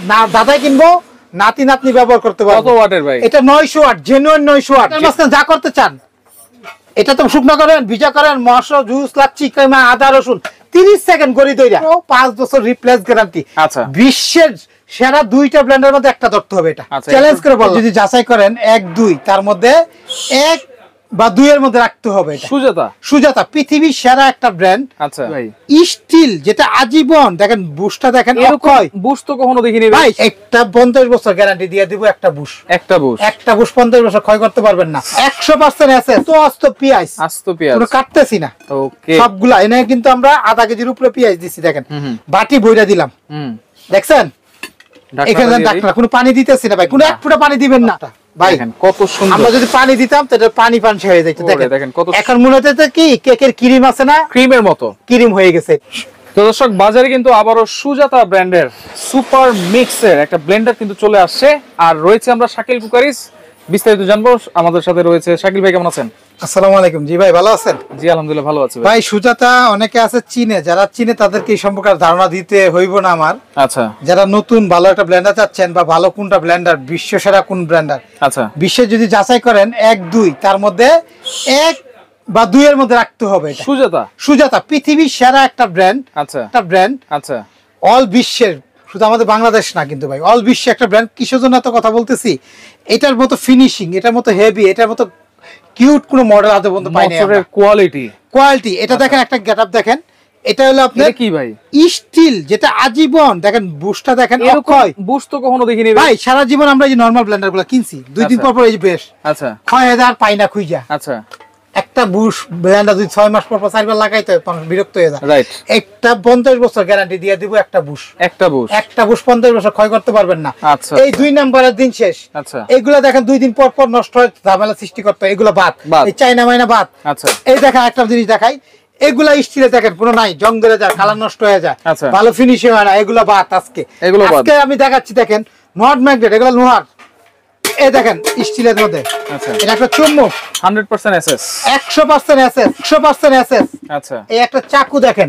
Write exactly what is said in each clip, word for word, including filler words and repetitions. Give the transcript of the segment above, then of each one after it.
না দাদাই কিনবো নাতি নাতনি ব্যবহার করতে পারবে। কত ওয়াটের ভাই এটা নয়শো ওয়াট, জেনুইন নয়শো ওয়াট। এর মাঝখানে যা করতে চান এটা তো শুকনো করেন, ভিজা করেন, মশলা জুস লাচ্ছি কিমা আদা রসুন তিরিশ সেকেন্ড গড়ি দইরা পাঁচ বছর রিপ্লেস গ্যারান্টি। আচ্ছা বিশ্বের সেরা দুইটা ব্লেন্ডার মধ্যে একটা ধরতে হবে, এটা চ্যালেঞ্জ করে বল। যদি যাচাই করেন এক দুই তার মধ্যে এক বা দুই এর মধ্যে রাখতে হবে। সুজাতা সুজাতা পৃথিবীর সেরা একটা ব্র্যান্ড। আচ্ছা ভাই স্টিল যেটা আজীবন, দেখেন বুশটা দেখেন, অক্ষয় বুশ তো কখনো দেখিনি ভাই। একটা পঞ্চাশ বছর গ্যারান্টি দিয়ে দিব একটা বুশ, একটা বুশ একটা বুশ পঞ্চাশ বছর ক্ষয় করতে পারবেন না। একশো পার্সেন্ট আছে তো আস্ত পেঁয়াজ, আস্ত পেঁয়াজ কোনো কাটতেছি না। ওকে সবগুলা এনে কিন্তু আমরা আধা কেজির উপরে পেঁয়াজ দিছি, দেখেন বাটি বইরা দিলাম, দেখছেন এখানে ডাক্তার কোনো পানি দিতেছি না ভাই, কোনো এক ফোঁটা পানি দিবেন না ভাই। কত সুন্দর, আমরা যদি পানি দিতাম তাহলে পানি পান হয়ে যেত। দেখেন কত, এখন মনে হচ্ছে কি কেকের ক্রিম আছে না, ক্রিমের মতো ক্রিম হয়ে গেছে। তো দর্শক বাজারে কিন্তু আবারো সুজাতা ব্র্যান্ডের সুপার মিক্সের একটা ব্লেন্ডার কিন্তু চলে আসছে, আর রয়েছে আমরা শাকিল কুকারিস। বিস্তারিত জানবো, আমাদের সাথে রয়েছে শাকিল ভাই। কেমন আছেন? আসসালামু আলাইকুম। জি ভাই ভালো আছেন? জি আলহামদুলিল্লাহ ভালো আছি ভাই। সুজাতা অনেকে আছে চিনে, যারা চিনে তাদেরকে এই সম্পর্কে ধারণা দিতে হইব না আমার। আচ্ছা যারা নতুন ভালো একটা ব্লেন্ডার চাচ্ছেন বা ভালো কোনটা ব্লেন্ডার, বিশ্ব সেরা কোন ব্লেন্ডার, আচ্ছা বিশ্বে যদি যাচাই করেন এক দুই তার মধ্যে এক বা দুই এর মধ্যে রাখতে হবে। সুজাতা সুজাতা পৃথিবীর সেরা একটা ব্র্যান্ড। আচ্ছা একটা ব্র্যান্ড, আচ্ছা অল বিশ্বের, শুধু আমাদের বাংলাদেশ না কিন্তু ভাই, অল বিশ্বে একটা ব্র্যান্ড। কিসের জন্য এত কথা বলতেছি, এটার মতো ফিনিশিং, এটার মতো হেভি, এটার মতো কিউট কোন মডেল আদৌ বলতে পাই না। কোয়ালিটি কোয়ালিটি এটা দেখেন, একটা গেটআপ দেখেন, এটা হলো আপনার কি ভাই স্টিল যেটা আজীবন, দেখেন বুশটা দেখেন, অক্ষয় বুশ তো কখনো দেখিনি ভাই। সারা জীবন আমরা এই যে নরমাল ব্লেন্ডারগুলো কিনছি, দুই দিন পর পর এই যে বেশ আচ্ছা ক্ষয় হাজার পাই না খুঁজা। আচ্ছা একটা বুশ ব্লেন্ডার যদি ছয় মাস পর পর চারবার লাগাইতে হয় বিরক্ত হয়ে যায়। রাইট, একটা পঞ্চাশ বছর গ্যারান্টি দিয়ে দিব একটা বুশ, একটা বুশ একটা বুশ পঞ্চাশ বছর ক্ষয় করতে পারবেন না। আচ্ছা এই দুই নাম্বারের দিন শেষ। আচ্ছা এইগুলা দেখেন দুই দিন পর পর নষ্ট হয়, ঝামেলা সৃষ্টি করতে হয়, এগুলো বাদ, এই চাইনা মাইনা বাদ। আচ্ছা এই দেখেন একটা জিনিস দেখাই, এগুলা স্টিলে দেখেন কোনো নাই, জং ধরে যায়, কালার নষ্ট হয়ে যায়, ভালো ফিনিশিং হয় না, এগুলো বাদ। আজকে এগুলো আজকে আমি দেখাচ্ছি, দেখেন নট ম্যাগনেট, এগুলো লোহার। এই দেখেন স্টিলের মধ্যে, আচ্ছা এটা একটা চুম্বক একশো পার্সেন্ট এসএস, একশো পার্সেন্ট এসএস, একশো পার্সেন্ট এসএস। আচ্ছা এই একটা চাকু দেখেন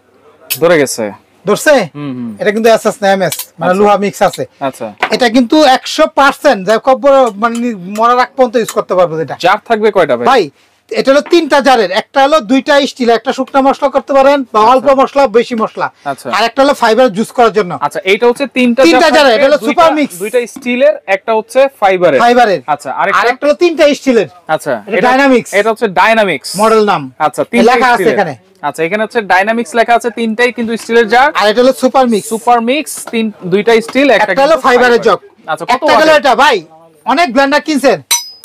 ধরে গেছে, ধরছে, এটা কিন্তু এসএস না এমএস, মানে লোহা মিক্স আছে। আচ্ছা এটা কিন্তু একশো পার্সেন্ট যা কব্বর মানে মরা রাখ পর্যন্ত ইউজ করতে পারবো। এটা জার থাকবে কয়টা ভাই? ভাই এটা হলো তিনটা জারের, একটা হলো দুইটা স্টিল, একটা শুকনো মশলা করতে পারেন বা অল্প মশলা বেশি মশলা, আর একটা হলো ফাইবার জুস করার জন্য। আচ্ছা এইটা হচ্ছে তিনটা তিনটা জারের, এটা হলো সুপার মিক্স, দুইটা স্টিলের একটা হচ্ছে ফাইবারের ফাইবারের আচ্ছা আরেকটা হলো তিনটা স্টিলের। আচ্ছা এটা ডাইনামিক্স, এটা হচ্ছে ডাইনামিক্স মডেল নাম। আচ্ছা তিনটা লেখা আছে এখানে। আচ্ছা এখানে হচ্ছে ডাইনামিক্স লেখা আছে, তিনটাই কিন্তু স্টিলের জার, আর এটা হলো সুপার মিক্স। সুপার মিক্স তিন দুইটা স্টিল, একটা হলো ফাইবারের জগ। আচ্ছা কত ওয়াট এটা ভাই? অনেক ব্লেন্ডার কিনছেন,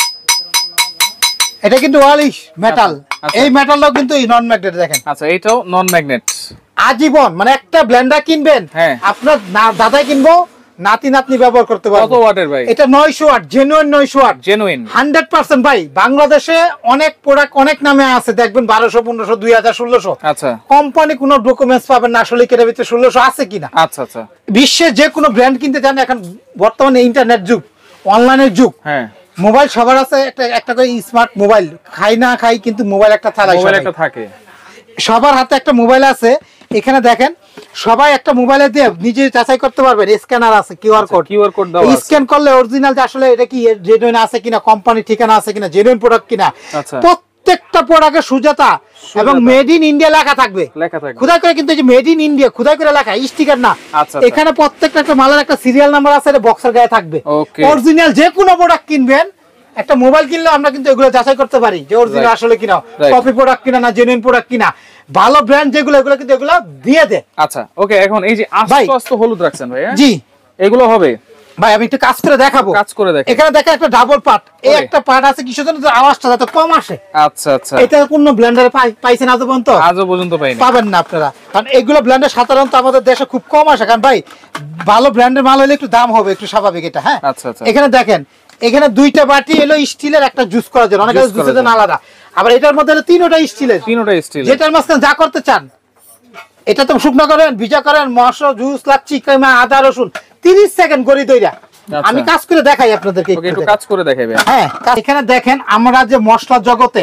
এটা কিন্তু ওয়ালিশ মেটাল, এই মেটালটাও কিন্তু নন ম্যাগনেট দেখেন। আচ্ছা এটাও নন ম্যাগনেট আজীবন, মানে একটা ব্লেন্ডার কিনবেন আপনার দাদাই কিনবো নাতি নাতনি ব্যবহার করতে পারবে। কত ওয়াটের ভাই? এটা নয়শো ওয়াট, জেনুইন নয়শো ওয়াট, জেনুইন হান্ড্রেড পার্সেন্ট ভাই। বাংলাদেশে অনেক প্রোডাক্ট অনেক নামে আছে, দেখবেন বারোশো পনেরোশো দুই হাজার ষোলোশো। আচ্ছা কোম্পানি কোনো ডকুমেন্টস পাবেন না আসলে কেটে ভিতরে ষোলোশো আছে কিনা। আচ্ছা আচ্ছা বিশ্বের যে কোনো ব্র্যান্ড কিনতে চান, এখন বর্তমানে ইন্টারনেট যুগ, অনলাইনের যুগ, হ্যাঁ মোবাইল সবার আছে, একটা একটা করে স্মার্ট মোবাইল, খাই না খাই কিন্তু মোবাইল একটা থালায় মোবাইল একটা থাকে, সবার হাতে একটা মোবাইল আছে। এখানে দেখেন সবাই একটা মোবাইলে দিয়ে নিজে যাচাই করতে পারবেন, স্ক্যানার আছে, কিউআর কোড, কিউআর কোড দাও, স্ক্যান করলে অরিজিনাল যে আসলে এটা কি জেনুইন আছে কিনা, কোম্পানি ঠিকানা আছে কিনা, জেনুইন প্রোডাক্ট কিনা। আচ্ছা প্রত্যেকটা প্রোডাক্টে সুজাতা এবং মেড ইন ইন্ডিয়া লেখা থাকবে, লেখা থাকবে খোদাই করে, কিন্তু এই যে মেড ইন ইন্ডিয়া খোদাই করে লেখা, স্টিকার না। এখানে প্রত্যেকটা একটা মালের একটা সিরিয়াল নাম্বার আছে, এটা বক্সের গায়ে থাকবে। অরিজিনাল যে কোনো প্রোডাক্ট কিনবেন, একটা মোবাইল কিনলে আমরা কিন্তু এগুলো যাচাই করতে পারি যে অরিজিনাল আসলে কিনা, কপি প্রোডাক্ট কিনা না জেনুইন প্রোডাক্ট কিনা, ভালো ব্র্যান্ড যেগুলো এগুলো কিন্তু এগুলো দিয়ে দেয়। আচ্ছা ওকে, এখন এই যে আস্ত আস্ত হলুদ রাখছেন ভাই, জি এগুলো হবে ভাই, আমি একটু কাজ করে দেখাবো, কাজ করে দেখেন। এখানে দেখেন একটা ডাবল পার্ট, এই একটা পার্ট আছে কিসের জন্য, আওয়াজটা যাতে কম আসে। আচ্ছা আচ্ছা এটা কোন ব্লেন্ডারে পাইছেন আজও পর্যন্ত? আজও পর্যন্ত পাইনি, পাবেন না আপনারা, কারণ এগুলো ব্লেন্ডার সাধারণত আমাদের দেশে খুব কম আসে, কারণ ভাই ভালো ব্র্যান্ডের মাল হলে একটু দাম হবে, একটু স্বাভাবিক এটা। হ্যাঁ আচ্ছা আচ্ছা এখানে দেখেন, এখানে দুইটা বাটি এলো স্টিলের, একটা জুস করার জন্য, অনেকে জুসের জন্য আলাদা, আবার এটার মধ্যে হলো তিনটা স্টিলের, তিনটা স্টিল, যেটার মাঝখানে যা করতে চান, এটা তো শুকনো করেন, ভিজা করেন, মশলা জুস লাচ্ছি কিমা আদা রসুন তিরিশ সেকেন্ড গড়ি দইরা আমি কাজ করে দেখাই আপনাদেরকে, একটু কাজ করে দেখাইবে। হ্যাঁ এখানে দেখেন আমরা যে মশলা জগতে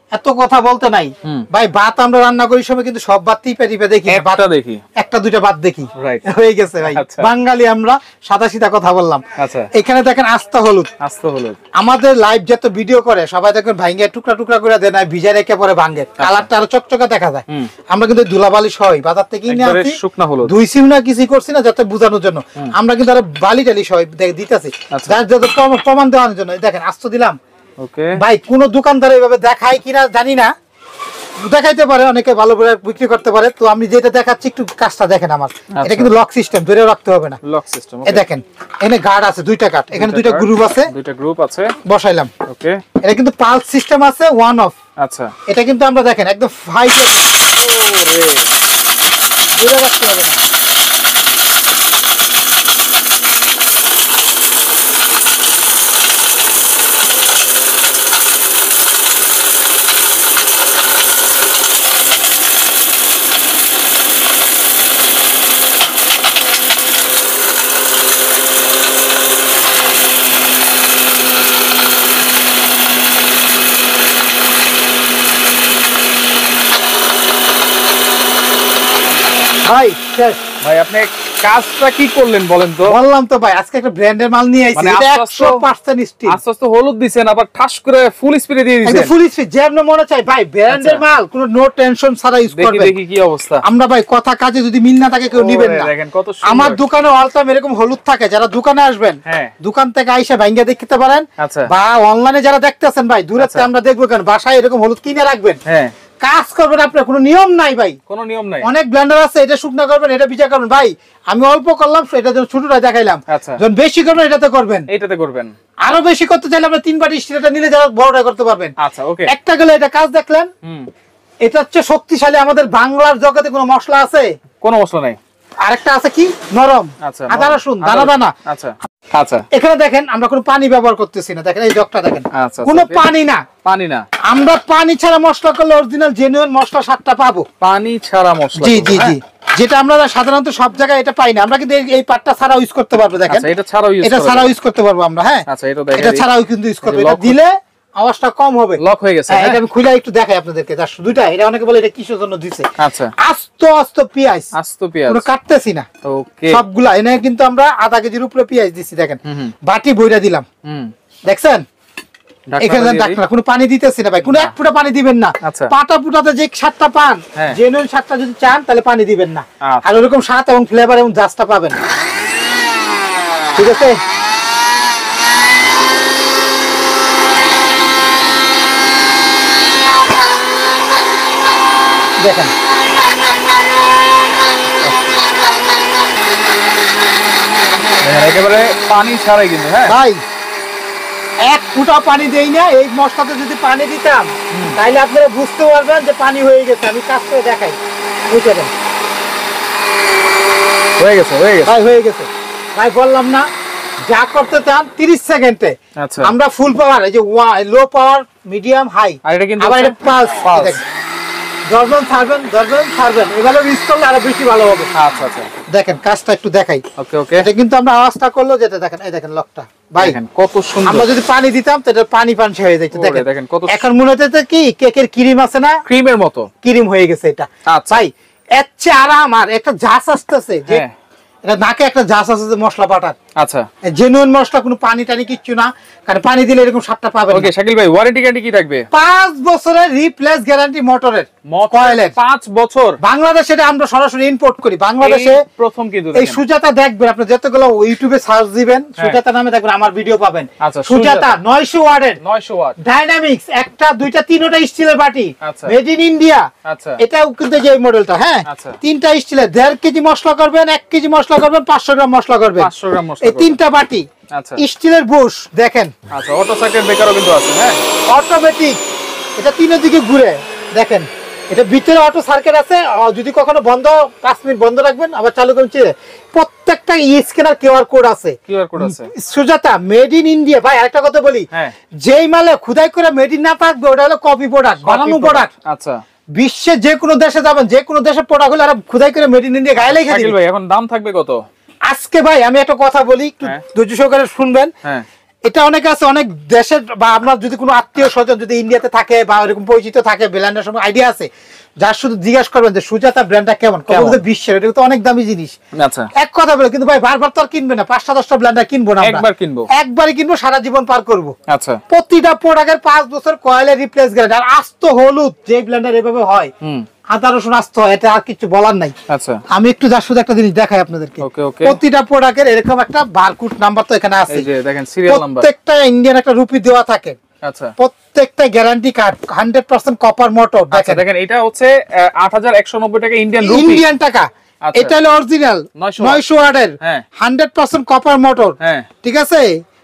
এত কথা বলতে নাই ভাই, ভাত আমরা রান্না করি সময় কিন্তু সব ভাত টিপে টিপে দেখি, একটা দেখি, একটা দুইটা ভাত দেখি, হয়ে গেছে ভাই। বাঙালি আমরা, সাদা সিধা কথা বললাম। এখানে দেখেন আস্তা হলুদ, আস্তা হলুদ আমাদের লাইভ যত ভিডিও করে সবাই দেখেন ভাঙ্গে টুকরা টুকরা করে দেয় না, ভিজা রেখে পরে ভাঙ্গে, কালারটা আরো চকচকে দেখা যায়। আমরা কিন্তু ধুলাবালি সহই বাজার থেকে কিনে আনছি, দুই সিম না কিছু করছি না যাতে বোঝানোর জন্য, আমরা কিন্তু আরো বালি টালি সহই দিতেছি যাতে প্রমাণ দেওয়ার জন্য। দেখেন আস্ত দিলাম ভাই, কোন দোকানদার এইভাবে দেখায় কিনা জানি না, দেখাইতে পারে, অনেকে ভালো করে বিক্রি করতে পারে। তো আমি যেটা দেখাচ্ছি একটু কাজটা দেখেন আমার, এটা কিন্তু লক সিস্টেম, ধরে রাখতে হবে না, লক সিস্টেম। এই দেখেন এখানে গার্ড আছে দুইটা গার্ড, এখানে দুইটা গ্রুপ আছে, দুইটা গ্রুপ আছে বসাইলাম। ওকে, এটা কিন্তু পালস সিস্টেম আছে, ওয়ান অফ। আচ্ছা, এটা কিন্তু আমরা দেখেন একদম ফাইভ, ওরে ধরে রাখতে হবে না। ভাই ভাই আপনি কাজটা কি করলেন বলেন তো? বললাম তো ভাই, আজকে একটা ব্র্যান্ডের মাল নিয়ে আইছি, এটা একশো পার্সেন্ট স্টিল। আস্তে আস্তে হলুদ দিবেন, আবার ঠাস করে ফুল স্প্রে দিয়ে দিবেন, ফুল স্প্রে যেমন মনে চাই ভাই, ব্র্যান্ডের মাল, কোনো নো টেনশন ছাড়া ইউজ করবে। দেখি দেখি কি অবস্থা। আমরা ভাই কথা কাজে যদি মিল না থাকে কেউ নেবেন না। দেখেন কত সুন্দর, আমার দোকানে অল টাইম এরকম হলুদ থাকে, যারা দোকানে আসবেন দোকান থেকে আইসা ভাঙ্গা দেখতে পারেন, বা অনলাইনে যারা দেখতেছেন ভাই দূরে থেকে আমরা দেখবো কেন, বাসায় এরকম হলুদ কিনে রাখবেন, হ্যাঁ কাজ করবেন আপনার, কোনো নিয়ম নাই ভাই, কোনো নিয়ম নাই। অনেক ব্লেন্ডার আছে, এটা শুকনা করবেন, এটা ভিজা করবেন। ভাই আমি অল্প করলাম, এটা যখন ছোটটা দেখাইলাম, যখন বেশি করবেন এটাতে করবেন, এটাতে করবেন। আরো বেশি করতে চাইলে আমরা তিন বাটি স্টিলটা নিলে যারা বড়টা করতে পারবেন। আচ্ছা ওকে, একটা গেলে এটা কাজ দেখলেন, এটা হচ্ছে শক্তিশালী। আমাদের বাংলার জগতে কোনো মশলা আছে? কোনো মশলা নাই। আরেকটা আছে কি নরম, আদা রসুন দানা দানা। আচ্ছা আচ্ছা, এখানে দেখেন আমরা কোনো পানি ব্যবহার করতেছি না, দেখেন এই জগটা দেখেন, কোনো পানি না, পানি না। আমরা পানি ছাড়া মশলা করলে অরিজিনাল জেনুইন মশলা স্বাদটা পাবো, পানি ছাড়া মশলা। জি জি জি, যেটা আমরা সাধারণত সব জায়গায় এটা পাই না, আমরা কিন্তু এই পার্টটা ছাড়া ইউজ করতে পারবো। দেখেন এটা ছাড়াও ইউজ, এটা ছাড়াও ইউজ করতে পারবো আমরা। হ্যাঁ আচ্ছা, এটা দেখেন, এটা ছাড়াও কিন্তু ইউজ করতে, এটা দিলে আওয়াজটা কম হবে, লক হয়ে গেছে। এটা আমি খুলে একটু দেখাই আপনাদেরকে, জাস্ট দুইটা। এটা অনেকে বলে এটা কিসের জন্য দিছে। আচ্ছা, আস্ত আস্ত পেঁয়াজ, আস্ত পেঁয়াজ পুরো কাটতেছি না। ওকে, সবগুলা এনে কিন্তু আমরা আধা কেজির উপরে পেঁয়াজ দিছি। দেখেন বাটি বইরা দিলাম, দেখছেন এখানে ডাকনা, কোনো পানি দিতেছি না ভাই, কোনো এক ফোঁটা পানি দিবেন না। পাটা পুটাতে যে স্বাদটা পান, জেনুইন স্বাদটা যদি চান তাহলে পানি দিবেন না, আর ওরকম স্বাদ এবং ফ্লেভার এবং জাস্টটা পাবেন। ঠিক আছে, দেখেন একেবারে পানি ছাড়াই কিন্তু। হ্যাঁ ভাই, এক ফুটা পানি দেই না, এই মশলাতে যদি পানি দিতাম তাহলে আপনারা বুঝতে পারবেন যে পানি হয়ে গেছে। আমি কাজ করে দেখাই, বুঝতে দেন, হয়ে গেছে হয়ে গেছে ভাই, হয়ে গেছে ভাই। বললাম না যা করতে চান তিরিশ সেকেন্ডে। আচ্ছা, আমরা ফুল পাওয়ার, এই যে লো পাওয়ার, মিডিয়াম, হাই, আর এটা কিন্তু আবার এটা পালস, দর্জন ছাড়বেন দর্জন ছাড়বেন, এভাবে ইউজ করলে আরো বেশি ভালো হবে। আচ্ছা আচ্ছা, দেখেন কাজটা একটু দেখাই। ওকে ওকে, এটা কিন্তু আমরা আওয়াজটা করলো যেটা, দেখেন এই দেখেন লকটা ভাই, দেখেন কত সুন্দর। আমরা যদি পানি দিতাম তো এটা পানি পানি হয়ে যাইতো। দেখেন দেখেন কত, এখন মনে হচ্ছে কি কেকের ক্রিম আছে না, ক্রিমের মতো ক্রিম হয়ে গেছে এটা। আচ্ছা ভাই, এর চেয়ে আরাম আর একটা জাস আসতেছে, যে এটা নাকে একটা জাস আছে যে মশলা পাটার। আচ্ছা, জেনুইন মশলা, কোনো পানি টানি কিচ্ছু না, কারণ পানি দিলে এরকম স্বাদটা পাবেন। ওকে শাকিল ভাই, ওয়ারেন্টি গ্যারান্টি কি থাকবে? পাঁচ বছরের রিপ্লেস গ্যারান্টি মোটরের, কয়েলের পাঁচ বছর। বাংলাদেশে এটা আমরা সরাসরি ইম্পোর্ট করি, বাংলাদেশে প্রথম। কিন্তু এই সুজাতা দেখবেন আপনি, যতগুলো ইউটিউবে সার্চ দিবেন সুজাতা নামে দেখবেন আমার ভিডিও পাবেন। আচ্ছা, সুজাতা নয়শো ওয়াটের, নয়শো ওয়াট ডাইনামিক্স, একটা দুইটা তিনটা স্টিলের বাটি, মেড ইন ইন্ডিয়া। আচ্ছা, এটাও কিন্তু যে মডেলটা, হ্যাঁ তিনটা স্টিলের, দেড় কেজি মশলা করবেন, এক কেজি মশলা করবেন, পাঁচশো গ্রাম মশলা করবেন, পাঁচশো গ্রাম মশলা, এই তিনটা বাটি। আচ্ছা, স্টিলের বুশ দেখেন। আচ্ছা, অটো সার্কিট ব্রেকারও কিন্তু আছে, হ্যাঁ অটোমেটিক, এটা তিনের দিকে ঘুরে দেখেন, এটা ভিতরে অটো সার্কিট আছে, যদি কখনো বন্ধ পাঁচ মিনিট বন্ধ রাখবেন আবার চালু করছেন। প্রত্যেকটা স্ক্যানার কিউআর কোড আছে, কিউআর কোড আছে। Sujata made in India. ভাই আরেকটা কথা বলি, যেই মালে খুদাই করে মেড ইন না থাকবে ওটা হলো কপি প্রোডাক্ট, বানানো প্রোডাক্ট। আচ্ছা, বিশ্বে যে কোনো দেশে যাবেন, যে কোনো দেশের প্রোডাক্ট হলে আর খুদাই করে মেড ইন ইন্ডিয়া গায়ে লিখে দিবেন। ভাই এখন দাম থাকবে কত? আজকে ভাই আমি একটা কথা বলি, একটু ধৈর্য সহকারে শুনবেন। এটা অনেক আছে, অনেক দেশের বা আপনার যদি কোনো আত্মীয় স্বজন যদি ইন্ডিয়াতে থাকে বা এরকম পরিচিত থাকে ব্র্যান্ডের সময় আইডিয়া আছে, যার শুধু জিজ্ঞাসা করবেন যে সুজাতা ব্র্যান্ডটা কেমন, বিশ্বের এটা তো অনেক দামি জিনিস। আচ্ছা, এক কথা বলে কিন্তু ভাই বারবার তো আর কিনবে না, পাঁচটা দশটা ব্র্যান্ডার কিনবো না, একবার কিনবো, একবারই কিনবো, সারা জীবন পার করবো। আচ্ছা, প্রতিটা প্রোডাক্টের পাঁচ বছর কয়েলের রিপ্লেস গ্যারান্টি। আর আস্ত হলুদ যে ব্র্যান্ডার এভাবে হয়, আদা রসুন আস্ত হয়, এটা আর কিছু বলার নাই। আচ্ছা, আমি একটু যার শুধু একটা জিনিস দেখাই আপনাদেরকে। প্রতিটা প্রোডাক্টের এরকম একটা বারকোড নাম্বার তো এখানে আছে, দেখেন সিরিয়াল নাম্বার, প্রত্যেকটা ইন্ডিয়ান একটা রুপি দেওয়া থাকে। আচ্ছা, প্রত্যেকটা guarantee card hundred percent copper motor. দেখেন দেখেন এটা হচ্ছে আট হাজার একশো নব্বই টাকা ইন্ডিয়ান রুপি, ইন্ডিয়ান টাকা। এটা হলো অরিজিনাল নয়শো ওয়াটের হান্ড্রেড পার্সেন্ট কপার মোটর। ঠিক আছে,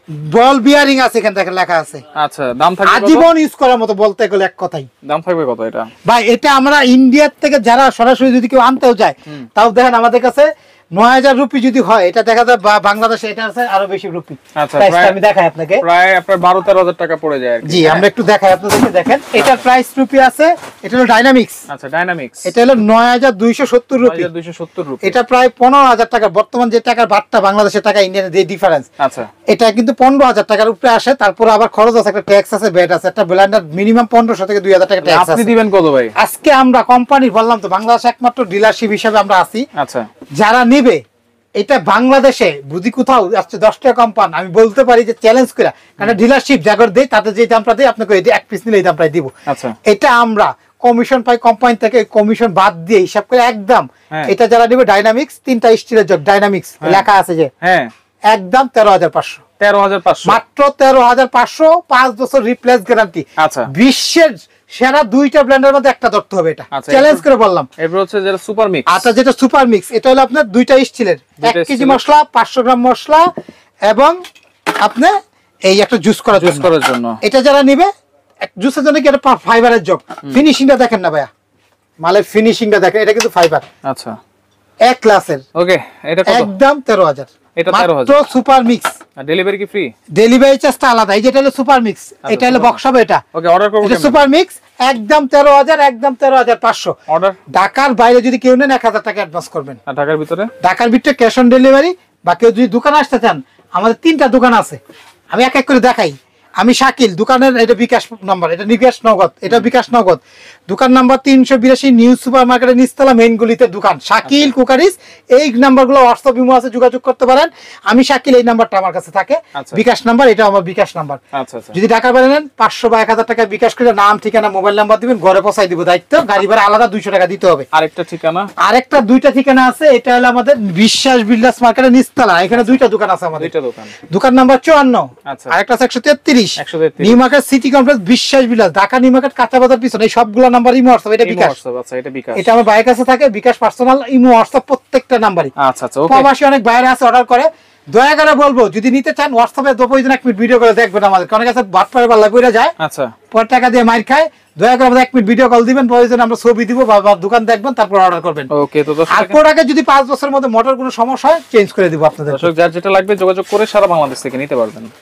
বল বিয়ারিং আছে এখানে দেখেন লেখা আছে। আচ্ছা, দাম থাকবে আজীবন ইউজ করার মতো, বলতে গেলে এক কথাই। দাম থাকবে কত এটা ভাই? এটা আমরা ইন্ডিয়া থেকে যারা সরাসরি যদি কেউ আনতেও যায়, তাও দেখেন আমাদের কাছে নয় হাজার রুপি যদি হয়, এটা দেখা যায় বাংলাদেশে এটা আছে আরো বেশি রুপি। আচ্ছা, আমি দেখাই আপনাকে, প্রায় আপনার বারো তেরো হাজার টাকা পড়ে যায়। জি, আমরা একটু দেখাই আপনাদেরকে। দেখেন এটার প্রাইস রুপি আছে, এটা হলো ডাইনামিক্স। আচ্ছা, ডাইনামিক্স এটা হলো নয় হাজার দুইশো সত্তর রুপি, দুইশো সত্তর রুপি। এটা প্রায় পনেরো হাজার টাকা বর্তমান যে টাকার বাটটা বাংলাদেশের টাকা ইন্ডিয়ান যে ডিফারেন্স। আচ্ছা, এটা কিন্তু পনেরো হাজার টাকার উপরে আসে, তারপর আবার খরচ আছে, একটা ট্যাক্স আছে, ভ্যাট আছে। একটা ব্লেন্ডার মিনিমাম পনেরোশো থেকে দুই হাজার টাকা ট্যাক্স আছে। আপনি দিবেন কত ভাই? আজকে আমরা কোম্পানি বললাম তো, বাংলাদেশ একমাত্র ডিলারশিপ হিসেবে আমরা আছি। আচ্ছা, যারা নেবে এটা বাংলাদেশে বুঝি কোথাও আসছে দশ টাকা কম পান, আমি বলতে পারি যে চ্যালেঞ্জ করে, কারণ ডিলারশিপ জাগর দেয়, তাতে যে দামটা দেয় আপনাকে এক পিস নিলে এই দামটাই দিব। আচ্ছা, এটা আমরা কমিশন পাই কোম্পানি থেকে, কমিশন বাদ দিয়ে হিসাব করে একদম এটা যারা নেবে ডাইনামিক্স, তিনটা স্টিলের জগ ডাইনামিক্স লেখা আছে যে, হ্যাঁ একদম তেরো হাজার পাঁচশো, তেরো হাজার পাঁচশো মাত্র, তেরো হাজার পাঁচশো, পাঁচ বছর রিপ্লেস গ্যারান্টি। আচ্ছা, বিশ্বের সেরা দুইটা ব্র্যান্ডের মধ্যে একটা ধরতে হবে, এটা চ্যালেঞ্জ করে বললাম। এরপর হচ্ছে যেটা সুপার মিক্স। আচ্ছা, যেটা সুপার মিক্স এটা হলো আপনার দুইটা স্টিলের, এক কেজি মশলা, পাঁচশো গ্রাম মশলা এবং আপনি এই একটা জুস করার জুস করার জন্য। এটা যারা নিবে জুসের জন্য কি এটা ফাইবারের জগ, ফিনিশিংটা দেখেন না ভাইয়া, মালের ফিনিশিংটা দেখেন, এটা কিন্তু ফাইবার। আচ্ছা, এক ক্লাসের। ওকে, এটা কত? একদম তেরো হাজার। এটা তেরো হাজার সুপার মিক্স। আর ডেলিভারি কি ফ্রি? ডেলিভারি চার্জটা আলাদা। এই যেটা হলো সুপার মিক্স, এটা হলো বক্স হবে এটা। ওকে, অর্ডার করব। এটা সুপার মিক্স একদম তেরো হাজার, একদম তেরো হাজার পাঁচশো। অর্ডার ঢাকার বাইরে যদি কেউ নেন এক হাজার টাকা অ্যাডভান্স করবেন। আর ঢাকার ভিতরে? ঢাকার ভিতরে ক্যাশ অন ডেলিভারি। বা কেউ যদি দোকানে আসতে চান, আমাদের তিনটা দোকান আছে, আমি এক এক করে দেখাই। আমি শাকিল, দোকানের এটা বিকাশ নাম্বার, এটা বিকাশ নগদ, এটা বিকাশ নগদ। দোকান নাম্বার তিনশো বিরাশি, নিউ সুপার মার্কেটের নিচতলা মেইন গলিতে দোকান, শাকিল কুকারিজ। এই নাম্বারগুলো হোয়াটসঅ্যাপ ইমো আছে, যোগাযোগ করতে পারেন। আমি শাকিল, এই নাম্বারটা আমার কাছে থাকে, বিকাশ নাম্বার, এটা আমার বিকাশ নাম্বার। যদি ঢাকা বাইরে নেন পাঁচশো বা এক হাজার টাকা বিকাশ করে নাম ঠিকানা মোবাইল নাম্বার দিবেন, ঘরে পৌঁছাই দিব দায়িত্ব। গাড়ি ভাড়া আলাদা দুইশো টাকা দিতে হবে। আরেকটা ঠিকানা, আরেকটা দুইটা ঠিকানা আছে, এটা হলো আমাদের বিশ্বাস বিল্ডার্স মার্কেটের নিচতলা, এখানে দুইটা দোকান আছে আমাদের। দোকান নাম্বার চুয়ান্ন, আরেকটা আছে একশো তেত্রিশ, নিউ মার্কেট সিটি কমপ্লেক্স বিশ্বাস বিলাস, ঢাকা নিউ মার্কেট কাঁচা বাজার পিছনে। এই সবগুলো নাম্বার ইমো হোয়াটসঅ্যাপ, এটা বিকাশ। আচ্ছা, এটা বিকাশ, এটা আমার ভাইয়ের কাছে থাকে, বিকাশ পার্সোনাল, ইমো হোয়াটসঅ্যাপ প্রত্যেকটা নাম্বারই। আচ্ছা আচ্ছা, ওকে। প্রবাসী অনেক বাইরে আছে, অর্ডার করে। দয়া করে বলবো যদি নিতে চান হোয়াটসঅ্যাপে দো প্রয়োজন এক মিনিট ভিডিও করে দেখবেন আমাদের, অনেক কাছে বাট পারে পাল্লা কইরা যায়। আচ্ছা, পর টাকা দিয়ে মাইর খায়। দয়া করে আমাদের এক মিনিট ভিডিও কল দিবেন, প্রয়োজন আমরা ছবি দিব বা দোকান দেখবেন, তারপর অর্ডার করবেন। ওকে, তো আর প্রোডাক্টে যদি পাঁচ বছরের মধ্যে মোটর কোনো সমস্যা হয় চেঞ্জ করে দিব আপনাদের। দর্শক যার যেটা লাগবে যোগাযোগ করে সারা বাংলাদেশ থেকে নিতে পারবেন।